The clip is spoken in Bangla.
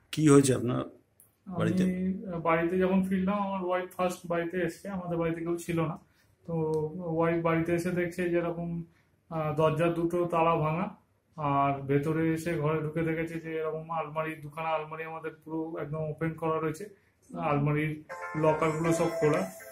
কি হয়েছে আপনার আমি বাড়িতে? বাড়িতে যখন ফিরলাম, আমার ওয়াইফ ফার্স্ট বাড়িতে এসছে, আমাদের বাড়িতে কেউ ছিল না। তো ওয়াইফ বাড়িতে এসে দেখছে যেরকম দরজার দুটো তালা ভাঙা, আর ভেতরে এসে ঘরে ঢুকে দেখেছে যে এরকম আলমারি, দুখানা আলমারি আমাদের পুরো একদম ওপেন করা রয়েছে, আলমারির লকারগুলো সব খোলা।